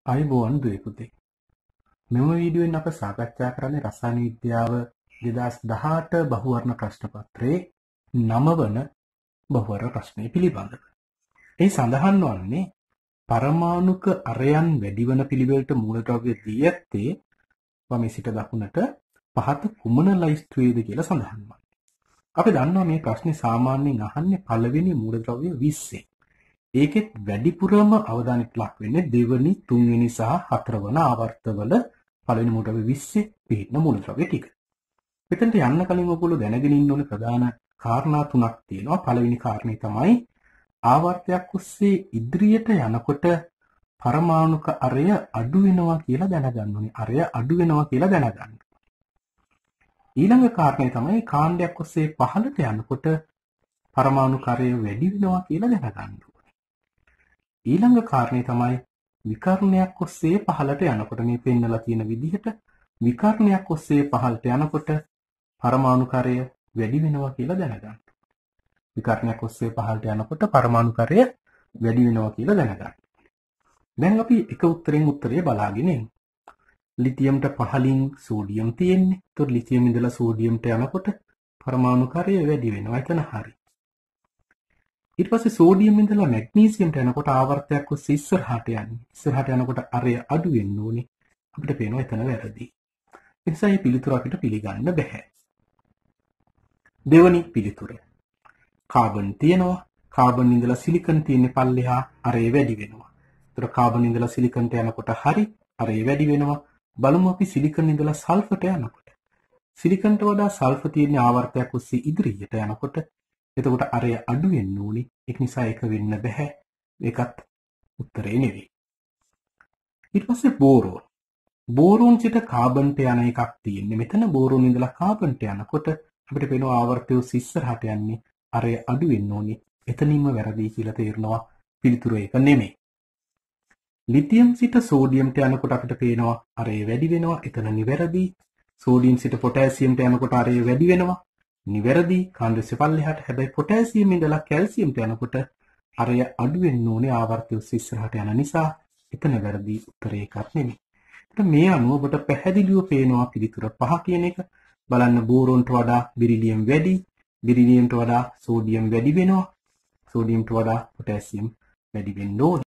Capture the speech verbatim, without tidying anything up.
අයිබෝවන් දුවේ මෙම වීඩියෝවෙන් අප සාකච්ඡා කරන්නේ රසායන විද්‍යාව දෙදහස් දහඅට බහුවර්ණ ප්‍රශ්න පත්‍රයේ නව වන බහුවර්ණ ප්‍රශ්නය පිළිබඳව. ඒ සඳහන් වන්නේ පරමාණුක අරයන් වැඩි වන පිළිවෙලට මූලද්‍රව්‍ය දී ඇත්තේ වමේ සිට දකුණට පහත කුමන ලයිස්තුවේද කියලා සඳහන් වන්නේ. අපි දන්නවා මේ ප්‍රශ්නේ සාමාන්‍යයෙන් අහන්නේ පළවෙනි මූලද්‍රව්‍ය විස්සේ. ඒකෙත් වැඩිපුරම අවධානයට ලක් වෙන්නේ දෙවෙනි, තුන්වෙනි සහ හතරවන ආවර්තවල පළවෙනි මූලද්‍රව්‍ය විස්සේ පිළින මූලද්‍රව්‍ය ටික. මෙතනට යන්න කලින් ඔයගොල්ලෝ දැනගෙන ඉන්න ඕනේ ප්‍රධාන කාරණා තුනක් තියෙනවා. පළවෙනි කාරණේ තමයි ආවර්තයක් ඔස්සේ ඉදිරියට යනකොට පරමාණුක අරය අඩු වෙනවා කියලා දැනගන්න ඕනේ. අරය අඩු වෙනවා කියලා දැනගන්න. ඊළඟ කාරණේ තමයි කාණ්ඩයක් ඔස්සේ පහළට යනකොට පරමාණුක අරය වැඩි වෙනවා කියලා දැනගන්න. ඊළඟ කාරණේ තමයි විකර්ණයක් ඔස්සේ පහළට යනකොට මේ පෙන්නලා තියෙන විදිහට විකර්ණයක් ඔස්සේ පහළට යනකොට පරමාණුකරය වැඩි වෙනවා කියලා දැනගන්න. විකර්ණයක් ඔස්සේ පහළට යනකොට පරමාණුකරය වැඩි වෙනවා කියලා දැනගන්න. දැන් අපි එක උත්තරෙන් උත්තරය බලාගෙන ඉමු. ලිතියම්ට පහළින් සෝඩියම් තියෙන්නේ. ඒතකොට ලිතියම් ඉඳලා සෝඩියම්ට යනකොට පරමාණුකරය වැඩි වෙනවා. එතන හරි. ඊට පස්සේ සෝඩියම් ඉඳලා මැග්නීසියම්ට යනකොට ආවර්තයක් ඔස්සේ ඉස්සරහට යන්නේ. ඉස්සරහට යනකොට අරය අඩු වෙන්න ඕනේ. අපිට පේනවා එතන වැරදි. ඒ නිසා මේ පිළිතුර අපිට පිළිගන්න බෑ. දෙවනි පිළිතුර. කාබන් තියෙනවා. කාබන් ඉඳලා සිලිකන් තියෙන්නේ පල්ලෙහා අරය වැඩි වෙනවා. ඒතර කාබන් ඉඳලා සිලිකන්ට යනකොට හරි අරය වැඩි වෙනවා. බලමු අපි සිලිකන් ඉඳලා සල්ෆර්ට යනකොට. සිලිකන්ට වඩා සල්ෆර් තියෙන ආවර්තයක් ඔස්සේ ඉදිරියට යනකොට එතකොට අරය අඩු වෙන්න ඕනි. ඒක නිසා ඒක වෙන්න බෑ. ඒකත් උත්තරේ නෙවෙයි. ඊට පස්සේ බෝරෝන්. බෝරෝන් සිට කාබන්ට යන එකක් තියෙන්නේ. මෙතන බෝරෝන් ඉඳලා කාබන්ට යනකොට අපිට පේනවා ආවර්තය ඉස්සරහට යන්නේ. අරය අඩු වෙන්න ඕනි. එතනින්ම වැරදි කියලා තේරෙනවා. පිළිතුර ඒක නෙමෙයි. ලිතියම් සිට සෝඩියම්ට යනකොට අපිට පේනවා අරය වැඩි වෙනවා. එතන නිවැරදි. සෝඩියම් සිට පොටෑසියම්ට යනකොට අරය වැඩි වෙනවා. නිවැරදි. කාණ්ඩයේ පල්ලෙහාට හැබැයි පොටෑසියම් ඉඳලා කැල්සියම්ට යනකොට අරය අඩු වෙන්න ඕනේ ආවර්තය ඉස්සරහට යන නිසා. එතන වැරදි. උත්තරේ එකක් නෙමෙයි. ඒත් මේ අනුව ඔබට පැහැදිලිව පේනවා පිළිතුර පහ කියන එක. බලන්න බෝරෝන්ට වඩා බෙරිලියම් වැඩි. බෙරිලියම්ට වඩා සෝඩියම් වැඩි වෙනවා. සෝඩියම්ට වඩා පොටෑසියම් වැඩි වෙන්න ඕනේ.